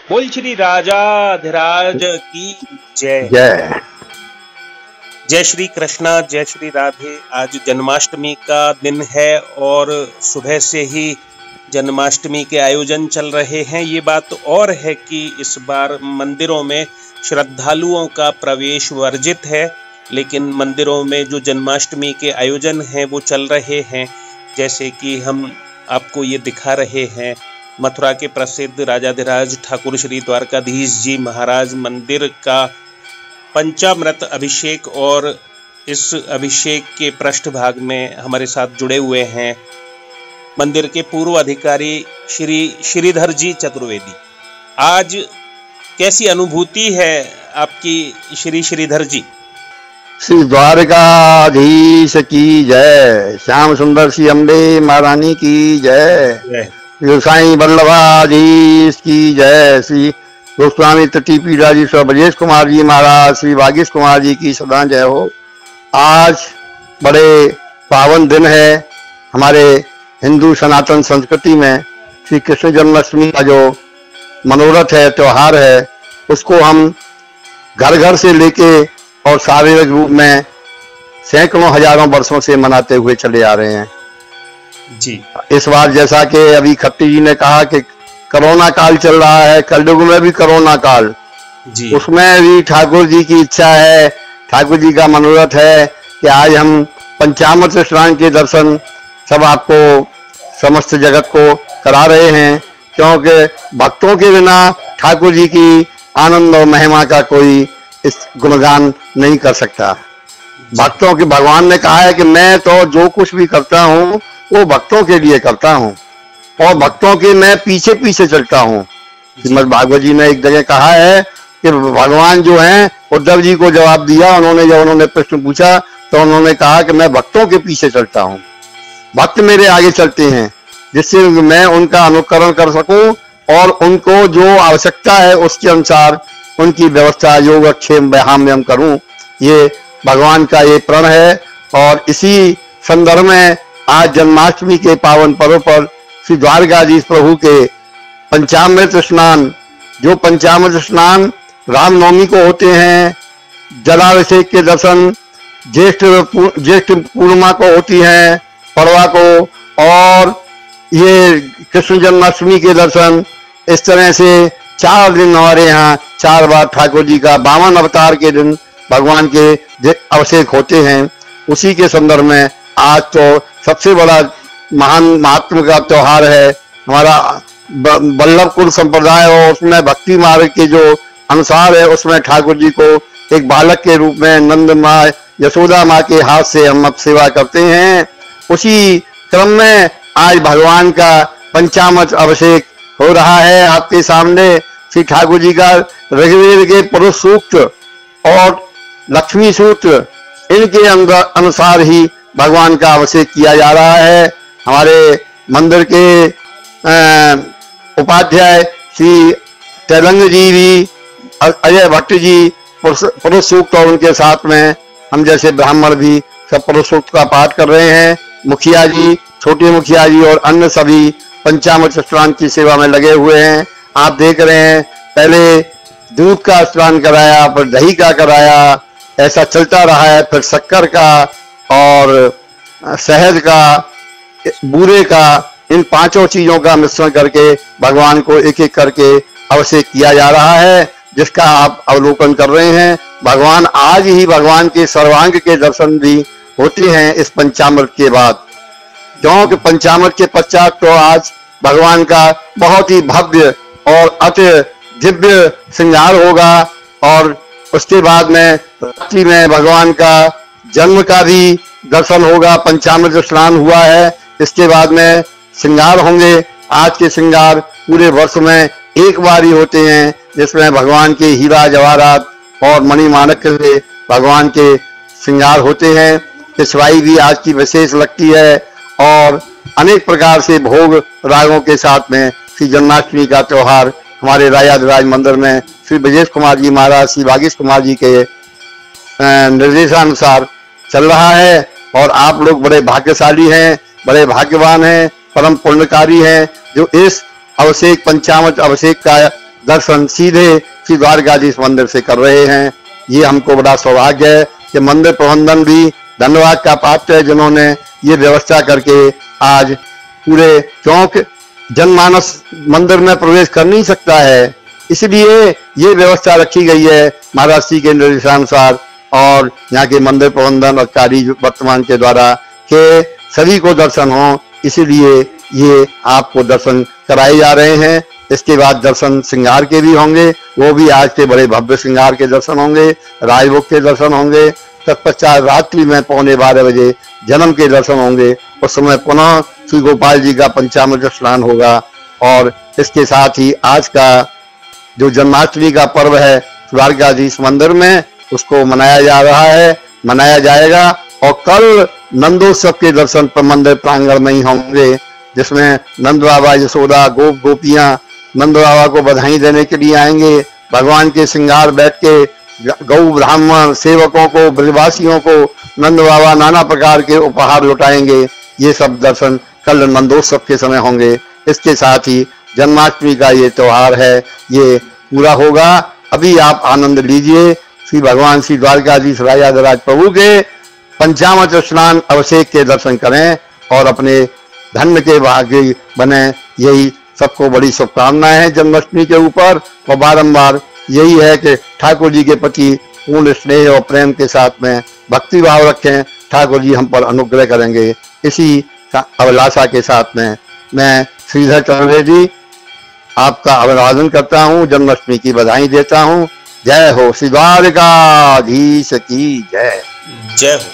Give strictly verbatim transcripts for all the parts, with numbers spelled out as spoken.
बोल श्री राजाधिराज की जय जय जय श्री कृष्णा, जय श्री राधे। आज जन्माष्टमी का दिन है और सुबह से ही जन्माष्टमी के आयोजन चल रहे हैं। ये बात और है कि इस बार मंदिरों में श्रद्धालुओं का प्रवेश वर्जित है, लेकिन मंदिरों में जो जन्माष्टमी के आयोजन हैं वो चल रहे हैं। जैसे कि हम आपको ये दिखा रहे हैं, मथुरा के प्रसिद्ध राजाधिराज ठाकुर श्री द्वारकाधीश जी महाराज मंदिर का पंचामृत अभिषेक, और इस अभिषेक के पृष्ठभाग में हमारे साथ जुड़े हुए हैं मंदिर के पूर्व अधिकारी श्री श्रीधर जी चतुर्वेदी। आज कैसी अनुभूति है आपकी श्री श्रीधर जी? श्री द्वारकाधीश की जय, श्याम सुंदर श्री अम्बे महारानी की जय, साईं वल्लभाधीश की जय, श्री गोस्वामी तटी पीठाधीश्वर ब्रजेश कुमार जी महाराज, श्री वागीश कुमार जी की सदा जय हो। आज बड़े पावन दिन है हमारे हिंदू सनातन संस्कृति में। श्री कृष्ण जन्माष्टमी का जो मनोरथ है, त्योहार है, उसको हम घर घर से लेके और शारीरिक रूप में सैकड़ों हजारों वर्षों से मनाते हुए चले आ रहे हैं जी। इस बार जैसा कि अभी खट्टी जी ने कहा कि कोरोना काल चल रहा है, कलयुग में भी कोरोना काल जी, उसमें भी ठाकुर जी की इच्छा है, ठाकुर जी का मनोरथ है कि आज हम पंचामृत स्नान के दर्शन सब आपको समस्त जगत को करा रहे हैं, क्योंकि भक्तों के बिना ठाकुर जी की आनंद और महिमा का कोई इस गुणगान नहीं कर सकता। भक्तों के भगवान ने कहा है कि मैं तो जो कुछ भी करता हूँ वो भक्तों के लिए करता हूँ और भक्तों के मैं पीछे पीछे चलता हूँ। श्रीमद् भागवत जी ने एक जगह कहा है कि भगवान जो हैं उद्धव जी को जवाब दिया, उन्होंने जब उन्होंने प्रश्न पूछा तो उन्होंने कहा कि मैं भक्तों के पीछे चलता हूँ, भक्त मेरे आगे चलते हैं जिससे मैं उनका अनुकरण कर सकूं और उनको जो आवश्यकता है उसके अनुसार उनकी व्यवस्था योगक्षेम व्यायाम करूं। ये भगवान का ये प्रण है। और इसी संदर्भ में आज जन्माष्टमी के पावन पर्व पर श्री द्वारकाधीश प्रभु के पंचामृत स्नान, जो पंचामृत स्नान रामनवमी को होते हैं, जलाभिषेक के दर्शन ज्येष्ठ ज्येष्ठ पूर्णिमा को होती हैं, पड़वा को, और ये कृष्ण जन्माष्टमी के दर्शन, इस तरह से चार दिन हमारे यहाँ चार बार ठाकुर जी का बावन अवतार के दिन भगवान के अभिषेक होते हैं। उसी के संदर्भ में आज तो सबसे बड़ा महान महात्म का त्योहार है हमारा वल्लभ कुल संप्रदाय, और उसमें भक्ति मार्ग के जो अनुसार है उसमें ठाकुर जी को एक बालक के रूप में नंद माँ यशोदा माँ के हाथ से हम अब सेवा करते हैं। उसी क्रम में आज भगवान का पंचामृत अभिषेक हो रहा है। आपके सामने श्री ठाकुर जी का ऋग्वेद के पुरुष सूक्त और लक्ष्मी सूत्र, इनके अंदर अनुसार ही भगवान का अभिषेक किया जा रहा है। हमारे मंदिर के उपाध्याय श्री तेलंग जी भी, अजय भट्ट जी पुरुष सूक्त और उनके साथ में हम जैसे ब्राह्मण भी सब पुरुष सूक्त का पाठ कर रहे हैं। मुखिया जी, छोटे मुखिया जी और अन्य सभी पंचामृत स्नान की सेवा में लगे हुए हैं। आप देख रहे हैं, पहले दूध का स्नान कराया, फिर दही का कराया, ऐसा चलता रहा है, फिर शक्कर का और शहद का, बूरे का, इन पांचों चीजों का मिश्रण करके भगवान को एक एक करके अभिषेक किया जा रहा है, जिसका आप अवलोकन कर रहे हैं। भगवान आज ही भगवान के सर्वांग के दर्शन भी होते हैं इस पंचामृत के बाद, क्योंकि पंचामृत के पश्चात तो आज भगवान का बहुत ही भव्य और अति दिव्य श्रृंगार होगा, और उसके बाद में रात्रि में भगवान का जन्म का भी दर्शन होगा। पंचामृत स्नान हुआ है, इसके बाद में श्रृंगार होंगे। आज के श्रृंगार पूरे वर्ष में एक बार ही होते हैं, जिसमें भगवान के हीरा जवाहरात और मणिमाणिक से भगवान के श्रृंगार होते हैं। पिछवाई भी आज की विशेष लगती है, और अनेक प्रकार से भोग रागों के साथ में श्री जन्माष्टमी का त्योहार हमारे राजाधिराज मंदिर में श्री ब्रजेश कुमार जी महाराज, श्री वागीश कुमार जी के निर्देशानुसार चल रहा है। और आप लोग बड़े भाग्यशाली हैं, बड़े भाग्यवान हैं, परम पुण्यकारी हैं, जो इस अभिषेक पंचामृत अभिषेक का दर्शन सीधे श्री द्वारकाधीश मंदिर से कर रहे हैं। ये हमको बड़ा सौभाग्य है कि मंदिर प्रबंधन भी धन्यवाद का पात्र है, जिन्होंने ये व्यवस्था करके आज पूरे चौक जनमानस मंदिर में प्रवेश कर नहीं सकता है, इसलिए ये व्यवस्था रखी गई है महाराज श्री के निर्देशानुसार और यहाँ के मंदिर प्रबंधन अधिकारी वर्तमान के द्वारा के सभी को दर्शन हो, इसीलिए ये आपको दर्शन कराए जा रहे हैं। इसके बाद दर्शन श्रृंगार के भी होंगे, वो भी आज के बड़े भव्य श्रृंगार के दर्शन होंगे, राजभोग के दर्शन होंगे। तत्पश्चात रात्रि में पौने बारह बजे जन्म के दर्शन होंगे। उस समय पुनः श्री गोपाल जी का पंचामृत स्नान होगा और इसके साथ ही आज का जो जन्माष्टमी का पर्व है द्वारकाधीश मंदिर में उसको मनाया जा रहा है, मनाया जाएगा। और कल नंदोत्सव के दर्शन पर मंदिर प्रांगण में ही होंगे, जिसमें नंद बाबा यशोदा गोप गोपियां नंद बाबा को बधाई देने के लिए आएंगे। भगवान के श्रृंगार बैठ के गौ ब्राह्मण सेवकों को ब्रजवासियों को नंद बाबा नाना प्रकार के उपहार लुटाएंगे। ये सब दर्शन कल नंदोत्सव के समय होंगे। इसके साथ ही जन्माष्टमी का ये त्योहार है, ये पूरा होगा। अभी आप आनंद लीजिए श्री भगवान श्री द्वारकाधीश राजाधिराज प्रभु के पंचामृत स्नान अभिषेक के दर्शन करें और अपने धन्य के भाग्य बने। यही सबको बड़ी शुभकामनाएं हैं जन्माष्टमी के ऊपर। और बारंबार यही है कि ठाकुर जी के प्रति पूर्ण स्नेह और प्रेम के साथ में भक्ति भाव रखें, ठाकुर जी हम पर अनुग्रह करेंगे। इसी का अभिलाषा के साथ में मैं श्रीधर चतुर्वेदी आपका अभिवादन करता हूँ, जन्माष्टमी की बधाई देता हूँ। जय हो श्री द्वारकाधीश की जय। जय हो।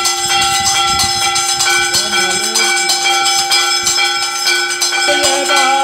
Bye.